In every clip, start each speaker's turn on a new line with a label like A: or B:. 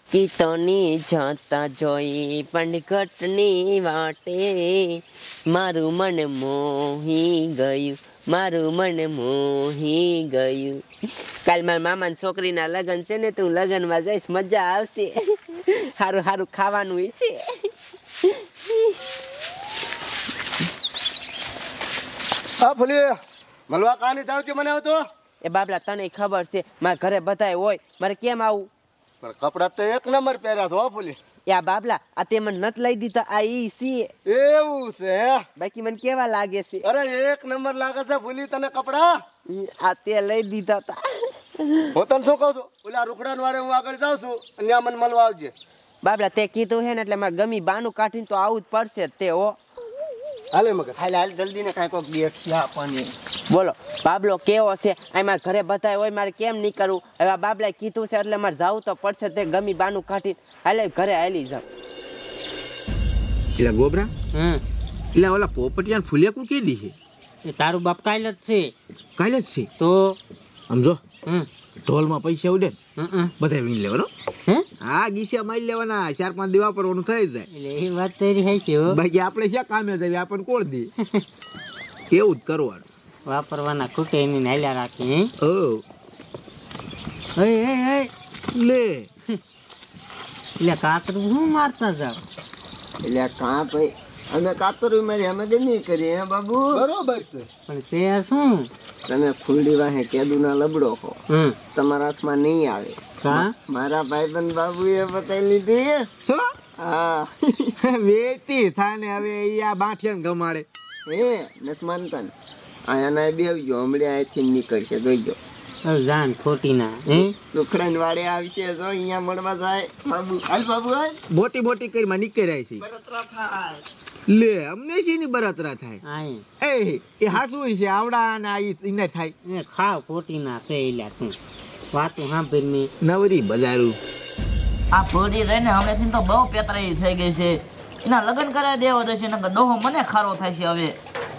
A: કીતોની જતા જોઈ પણ ઘટની વાટે મારું મન મોહી ગયું, મારું મન મોહી ગયું. કાલ મારા મામાની છોકરીના લગ્ન છે ને, તું લગ્નમાં જઈશ, મજા આવશે. સારું સારું ખાવાનું હશે.
B: હા ફૂલી મળવા કાની જાવતી મને આવતો.
A: એ બાબલા તને ખબર છે મારા ઘરે બધાય હોય, મારે કેમ આવું?
B: પણ કપડા તો એક નંબર પહેર્યા છો ફૂલી.
A: યા બાબલા આ તે મને નત લઈ દીધા, આ ઈ છે.
B: એવું છે?
A: બાકી મને કેવા લાગે છે?
B: અરે એક નંબર લાગે છે ફૂલી તને કપડા.
A: આ તે લઈ દીધા તા.
B: હું તને શું કહું છું, ઓલા રૂખડાન વાળે હું આગળ જાઉં છું, ત્યાં મને મળવા આવજે.
A: બાબલા તે કીધું હે ને એટલે મારે ગમી બાનું કાઢીને તો આવું જ પડશે જ તે. હો
B: હાલે મગર હાલ જલ્દી ને કાંઈ કોક દેખ્યા આપવાની.
A: બોલો બાબલો કેવો છે? આ મારા ઘરે બધા હોય, મારે કેમ નહીં કરવું? હવે આ બાબલાએ કીધું છે એટલે મારે જવું તો પડશે. તે ગમી બાનું કાઢી હાલે ઘરે હાલી જાવ.
C: એટલે ગોબરા એટલે ઓલા પોપટિયા ફૂલિયા કુ કે દી છે?
D: એ તારું બાપ કાલ જ છે.
C: કાલે જ છે
D: તો
C: સમજો. ઢોલમાં પૈસા ઉડે બધા વીણ લેવાનો. હા ગીસ્યા મારી લેવાના, 4-5 દી વાપરવાનું થઈ જાય.
D: એટલે એ વાત તારી હે છે.
C: બાકી આપણે ક્યાં કામે જઈએ, આપણને કોણ દે? એવું જ કરવાનું.
D: વાપરવાના ખૂટે એની નાલ્યા રાખી.
C: ઓ લે
D: એટલે કાતરું શું મારતા જાવ?
E: એટલે કાં ભાઈ અમે કાતરું મારી અમે ગમી કરી હે બાબુ.
B: બરોબર છે.
D: પણ તે શું
E: તમે ફૂલડી વાહે કેદુના લબડો હો, તમારા હાથમાં નહીં આવે. મારા ભાઈબંધ બાબુએ બતાવી લીધી.
C: શું?
E: હા
C: વેતી થાને હવે આ બાઠિયાને ગમાડે.
E: હે નથી માનતા ને? આયાના બેવજો, હમણાં અહીંથી નીકળશે જોઈજો.
D: જાન ખોટી ના
E: લુખડા વાડે આવશે જો અહીંયા મળવા જાય. બાબુ હાલ બાબુ હાલ.
C: મોટી મોટી કરી માં નીકળાય છે.
E: બરતરા થાય.
C: લે અમને શીની બરતરા થાય? એ હાસુ છે આવડા ને આ ઈને થાય.
D: એ ખાવ ખોટી ના છે. એલા તું વાતું સાંભળીને
C: નવરી બજારું.
F: આ ભોરી રહીને હમણાંથી તો બહુ પેતરાઈ થઈ ગઈ છે. એના લગ્ન કરાવી દેવો જશે, નકર ડોહો મને ખારો થાય છે હવે.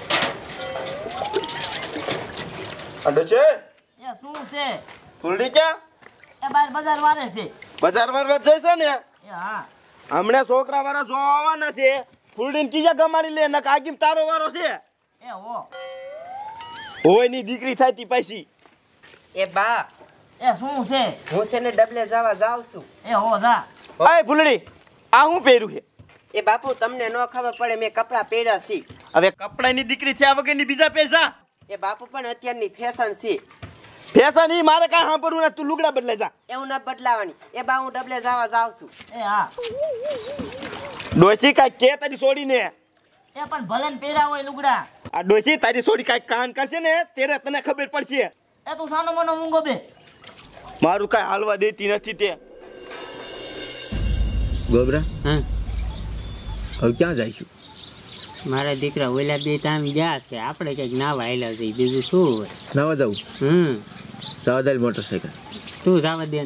B: અડો છે
F: એ શું છે?
B: ફૂલડી ક્યાં?
F: એ બાર બજાર વારે છે.
B: બજાર વાળવા જઈ છે ને?
F: એ હા
B: હમણાં છોકરા વાળા જો આવવાના છે. ફૂલડીને કીજા ગમાડી લે ને કાગીમ તારો વારો છે.
F: એ હો
B: હોય ની દીકરી થાય તી પાછી.
A: એ બા
F: એ શું છે?
A: હું છે ને ડબલે જવા જાઉં છું.
F: એ હો જા.
B: ઓય ફૂલડી આ હું પહેર્યું છે?
A: એ બાપુ તમને ન ખબર પડે, મેં કપડા પહેર્યા છે.
B: હવે કપડાની દીકરી થયા વગરની બીજા પૈસા.
A: એ બાપુ પણ અત્યારની ફેશન છે.
B: ફેશન ઈ મારે કાંઈ સાંભળવું ના, તું લુગડા બદલાઈ જા.
A: એવું ના બદલાવાની. એ બા હું ડબલે જવા જાઉં છું.
F: એ હા
B: ડોશી કાંઈ કે તારી છોડીને.
F: એ પણ ભલે ને પહેર્યા હોય લુગડા.
B: આ ડોશી તારી છોડી કાંઈ કાન કરશે ને ત્યારે તને ખબર પડશે.
F: એ તું સાનો મનો મૂંગો બે.
B: મારું કાંઈ હાલવા દેતી નથી તે.
C: ગોબરા હવે ક્યાં જઈશું?
D: મારા દીકરા ઓલા બે તામ ગયા છે, આપણે કઈક નાવા આવેલા છે. બીજું શું હોય?
C: નવા જવું? સવાદારી મોટરસાયકલ
D: તું જવા દે.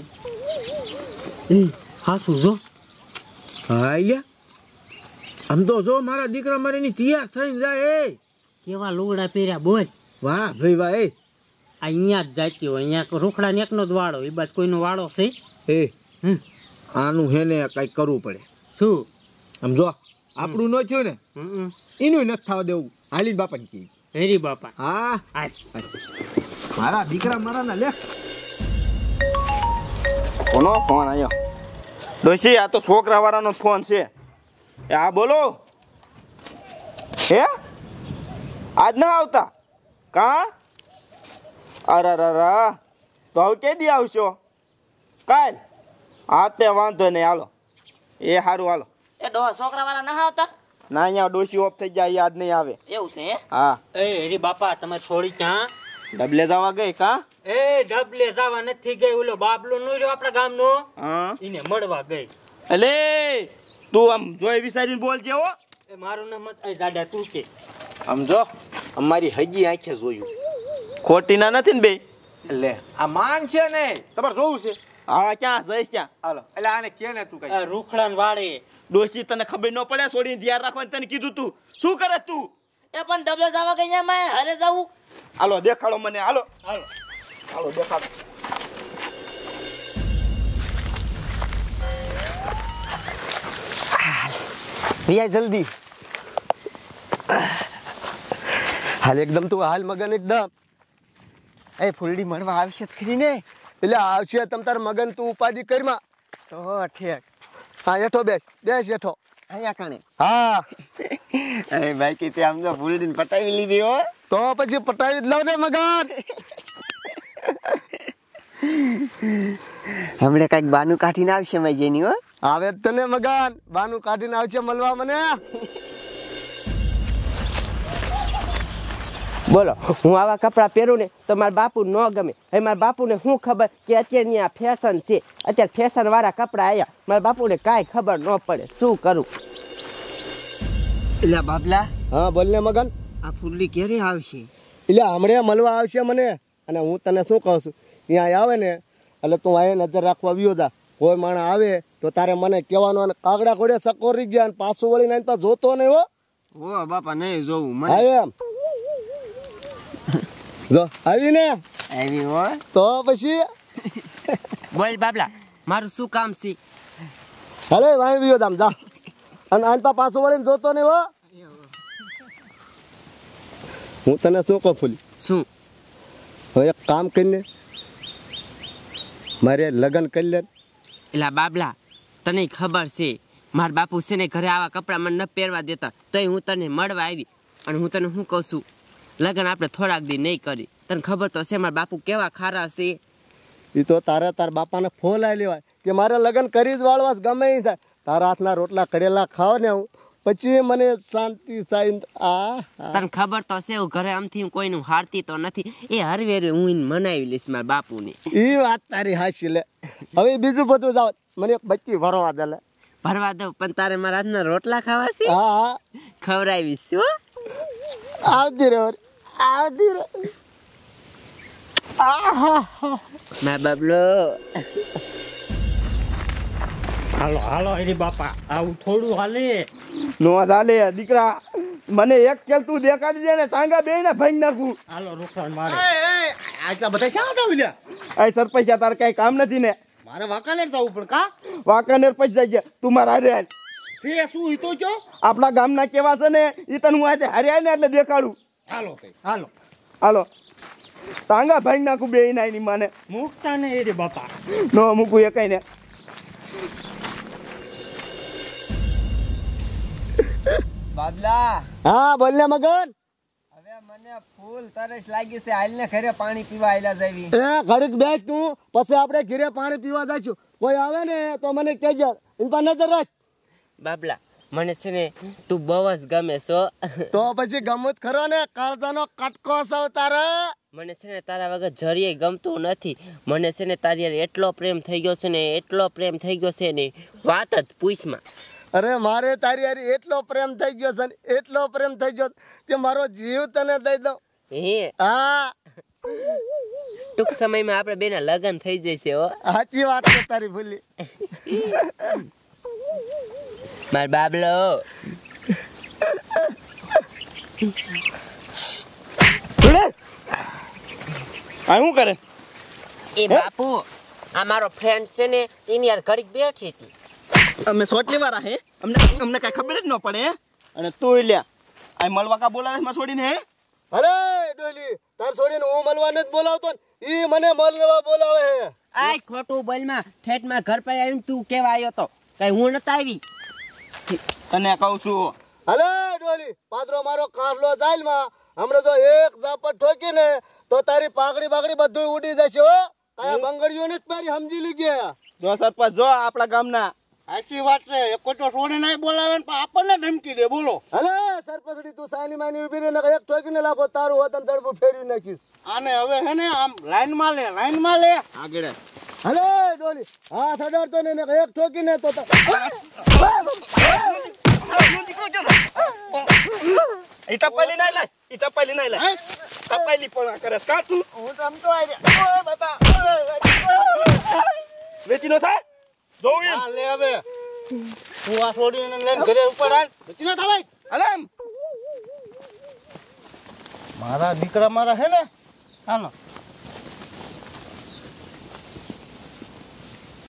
D: હા શું જો?
C: હા લ્યા આમ તો જો મારા દીકરા મારીની તૈયાર થઈને જાય.
D: કેવા લુગડા પહેર્યા બોલ.
C: વાહ ભાઈ વાહ.
D: અહીંયા જ જાતી હોય, અહીંયા રૂખડા ને એકનો જ વાળો, એ બાદ કોઈનો વાળો છે?
C: આનું હે ને કઈક કરવું પડે.
D: શું?
C: આમ જો આપણું ન થયું ને એનું નથી થવા દેવું. હાલી બાપા ને કહી.
D: હેરી બાપા.
C: હા મારા દીકરા મારા ના લે.
B: કોનો ફોન આવ્યો? ડોશી આ તો છોકરા વાળાનો ફોન છે. હા બોલો. હે આજ ના આવતા કા? અરે તો હવે કે દી આવશો? કાલ? હા તે વાંધો નહીં હાલો. એ સારું હાલો.
F: એ ડોહા છોકરા વાળા ના આવતા?
B: ના અહીંયા ડોશી ઓફ થઈ જાય, યાદ નહીં આવે.
F: એવું છે હે?
B: હા.
D: એ હેરી બાપા તમે છોડી ક્યાં?
B: ડબલે જવા ગઈ કા?
D: એ ડબલે જવા નથી ગઈ. ઓલો બાબલો નો રહ્યો આપણા ગામનો,
B: હા
D: એને મળવા ગઈ.
B: એટલે તું આમ જોઈ વિચારીને બોલજે હો.
D: એ મારું નામ એ દાદા તું કે.
C: આમ જો અમારી હજી આંખે જોયું.
B: ખોટી ના નથી ને બે?
C: એટલે આ માન છે ને તમારે જોવું છે?
B: હા ક્યાં જઈશ ક્યાં?
C: હાલો એટલે આને કે ને તું કઈ
D: રૂખડા ને વાળે.
B: ડોશી તને ખબર ન પડે? છોડીને ધ્યાન રાખવાનું તને કીધું તું. શું કરે તું?
F: એ પણ ડબલે જવા ગઈ મેં હારે જવું.
B: હાલો દેખાડો મને. હાલો
D: હાલો
B: દેખાડો.
E: રિયા જલ્દી હાલ એકદમ તું હાલ મગન એકદમ એ ફૂલડી મળવા આવશે ખરી ને
G: એટલે આવશે તમ તાર મગન તું ઉપાધિ કરમાં
E: તો ઠીક
G: હા હેઠો બેસ હેઠો
E: અહીંયા કણે
G: હા
E: અરે ભાઈ કે તે આમ તો ફૂલડીને પટાવી લીધી હો
G: તો પછી પટાવી જ લઉં ને મગન
E: હમણે કઈક બાનું કાઢીને આવશે મેં જેની હો
G: આવે જ તને મગન બાનું કાઢીને આવશે મળવા મને
A: બોલો હું આવા કપડાં પહેરું ને તો મારા બાપુ ન ગમે. હવે મારા બાપુને શું ખબર કે અત્યારની આ ફેશન છે, અત્યારે ફેશનવાળા કપડાં આવ્યા, મારા બાપુને કાંઈ ખબર ન પડે. શું કરું?
E: એટલે બાબલા
G: હા બોલ ને મગન.
E: આ ફૂલડી ક્યારે આવશે?
G: એટલે હમણે મળવા આવશે મને. અને હું તને શું કહું છું, અહીંયા આવે ને એટલે તું અહીંયા નજર રાખવા આવ્યો તા. કોઈ માણસ આવે તો તારે મને કહેવાનું, અને કાગડા ઘોડે સકોરી ગયા અને પાછું વળીને એની પાસે જોતો નહીં હો.
E: ઓ બાપા નહીં જોવું મને.
G: હા એમ જો આવી ને
E: આવી હો
G: તો પછી
A: બોલ બાબલા, મારું શું કામ છે?
G: હાલે વાઈ વિયો દામ જા. અને આની પાસે પાછું વળીને જોતો નહીં હો. હું તને શું કહું ફૂલી,
A: શું?
G: હવે એક કામ કરીને મારે લગ્ન કરી લે.
A: એટલે બાબલા, તને ખબર છે મારા બાપુ છે ને ઘરે આવા કપડાં મને ન પહેરવા દેતા, તોય હું તને મળવા આવી. અને હું તને શું કહું છું, લગ્ન આપણે થોડાક દી નહીં કરી. તને ખબર તો છે મારા બાપુ કેવા ખારા છે.
G: એ તો તારે તાર બાપાને ફોન આવી લેવાય કે મારે લગ્ન કરી જ વાળવા ગમે એ થાય. તારા હાથના રોટલા કરેલા ખાવ ને હું, પછી મને શાંતિ થાય.
A: તને ખબર તો છે હું ઘરે આમથી કોઈનું હારતી તો નથી. એ હરવેરે હું એને મનાવી લઈશ મારા બાપુને.
G: એ વાત તારી હાચી લે. હવે બીજું બધું જાવ, મને એક બચ્ચી ભરવા દે લે.
A: ભરવા દઉં, પણ તારે મારા હાથના રોટલા ખાવા છે.
G: હા હા
A: ખવડાવીશ હો.
G: આવતી રે આવતી રે.
A: મારા બાબલો,
D: હાલો હાલો એની બાપા, આવું થોડું હાલે.
B: નો ચાલે દીકરા, મને એક કેલ તું દેખાડી દે ને ટાંગા બે ને ભાઈ નાખું.
D: હાલો રોકડા મારે.
G: આટલા બધા શા હતા વિલ્યા?
B: આ સરપંચ તારે કઈ કામ નથી ને?
G: મારે વાંકાનેર જવું પણ કા
B: વાંકાનેર પછી જાય છે, તું મારા હારે હાલ.
G: સે શું ઈ તો જો
B: આપણા ગામના કેવા છે ને એ તને હું આજે હારે ને એટલે દેખાડું.
G: હાલો કઈ
D: હાલો
B: હાલો ટાંગા ભાઈ નાખું બે ના એની માને.
D: મૂકતા ને એની બાપા.
B: નો મૂકું એ કઈ ને.
E: બાબલા
G: હા બોલ ને મગન.
E: હવે મને ફૂલ તરસ લાગી છે, હાલ ને ઘરે પાણી પીવા આયલા જાવી.
G: એ ઘડીક બેસ તું, પછી આપણે ઘરે પાણી પીવા જઈશું. કોઈ આવે ને તો મને કહેજે, એની પર નજર રાખ.
A: બાબલા મને છે ને તું બહુ જ ગમે છો.
G: તો પછી ગમત ખરો ને, કાળજાનો કટકો સૌ તારે.
A: મને છે ને તારા વગર જરીએ ગમતું નથી. મને છે ને તારી યાર એટલો પ્રેમ થઈ ગયો છે ને, એટલો પ્રેમ થઈ ગયો છે ને વાત જ પૂછમાં.
G: અરે મારે તારી હારી એટલો પ્રેમ થઈ ગયો છે ને, એટલો પ્રેમ થઈ ગયો કે મારો જીવ તને દઈ દઉં.
A: હે
G: હા
A: ટૂંક સમયમાં આપણે બેના લગ્ન થઈ જશે હો.
G: સાચી વાત છે તારી ભૂલી.
A: માર બાબલો,
B: આ શું કરે?
A: એ બાપુ આ મારો ફ્રેન્ડ છે ને એની યાર ઘડીક બેઠી હતી.
B: અમે સોટલી વાળા હે, અમને કઈ ખબર જ ન પડે. અને તું લ્યા આ મળવા કા બોલાવે માં છોડીને હે?
G: અરે ડોલી, તાર છોડીને હું મળવા નથી બોલાવતો ને, ઈ મને મળવા બોલાવે હે.
A: આ ખોટું બોલમાં ઠેઠમાં ઘર પર આવીને તું કેવા આવ્યો તો? કઈ હું નતા આવી.
B: તને કહું છું
G: અરે ડોલી, પાત્રો મારો કારલો જાયલમાં, હમણાં તો એક ઝાપટ ઠોકીને તો તારી પાઘડી બાગડી બધું ઉડી જશે હો. કાંઈ બંગડીઓ નથી મારી, સમજી લીજે.
B: જો સરપંચ જો આપણા ગામના.
G: સાચી વાત છે, એક કોટો છોડી નહીં બોલાવે ને આપણને ધમકી દે. બોલો અરે સરપંચડી, તું સાની માની ઉભી રહીને એક ઠોકીને લાખો, તારું વતન તડપું ફેરવી નાખીશ. આને હવે હે ને આમ લાઈનમાં લે
B: આગળ
G: અરે ડોલી, હાથ અડાડતો ને એક ઠોકીને તો
B: ઈ ટપાલી નહીં લાય, ઈ ટપાલી નહીં લાય. ટપાલી પણ કરે કા તું?
E: હું રમતો આવ્યા. ઓ બાપા
B: વેચી નો થાય જોઉં એમ.
G: હા લે હવે તું આ છોડીને લઈને ઘરે ઉપર હાલ, બચી ના થવાય.
B: અલે એમ
G: મારા દીકરા મારા હે ને
D: હાલો